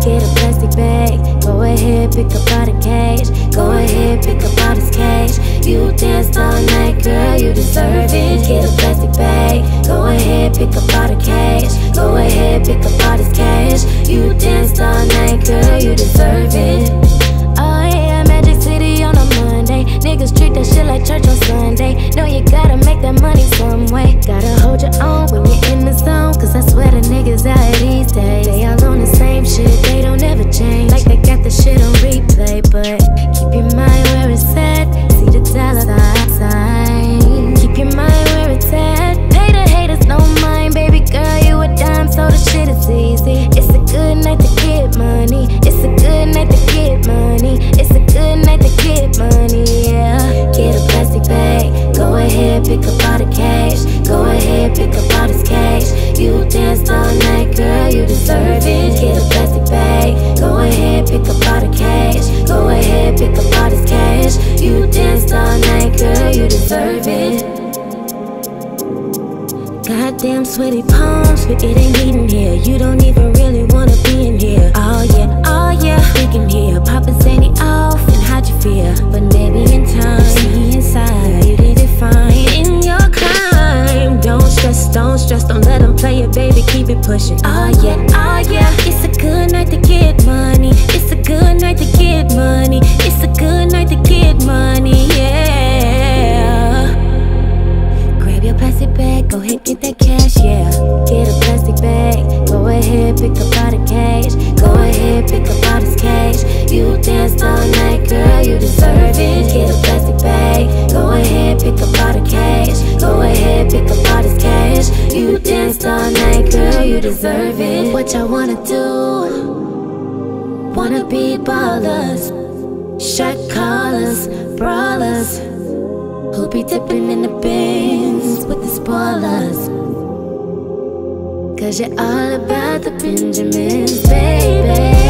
get a plastic bag. Go ahead, pick up all the cash. Go ahead, pick up all this cash. You danced all night, girl, you deserve it. Get a plastic bag. Go ahead, pick up all the cash. Go ahead, pick up all this cash. You danced all night, girl, you deserve it. Oh yeah, Magic City on a Monday. Niggas treat that shit like church on Sunday. Know you gotta make that money some way. Gotta hold your own when you're in the zone, cause I swear the niggas out these days, they all on the same shit, they don't ever change. Like they got the shit on replay, but keep your mind where it's at. See the dollar sign. Keep your mind where it's at. Pay the haters no mind, baby girl, you a dime, so the shit is easy. It's a good night to get money. It's a good night to get money. It's a good night to get money, yeah. Get a plastic bag. Go ahead, pick up all the cash. Go ahead, pick up all this cash. You danced all night, girl, you deserve it. Get a plastic bag. Go ahead, pick up all the cash. Go ahead, pick up all this cash. You danced all night, girl, you deserve it. Goddamn sweaty palms, but it ain't heat in here. You don't even really wanna be in here. Oh yeah, we can hear Papa Zanny off and how'd you feel? But maybe in time, see inside, you did it fine in your climb. Don't stress, don't let them play it, baby, keep it pushing. Oh yeah, it's a good night to get money. It's a good night to get money. It's a good night to get money, yeah. Grab your plastic bag, go ahead, get that cash, yeah. Get a plastic bag, go ahead, pick up all the cash. Go ahead, pick up all this cash. You danced all night, girl, you deserve it. Get a plastic bag, go ahead, pick up all the cash. Go ahead, pick up all this cash. You danced all night, girl, you deserve it. What y'all wanna do? Wanna be ballers, shot callers, brawlers, who be dipping in the bins with the spoilers. Cause you're all about the Benjamins, baby.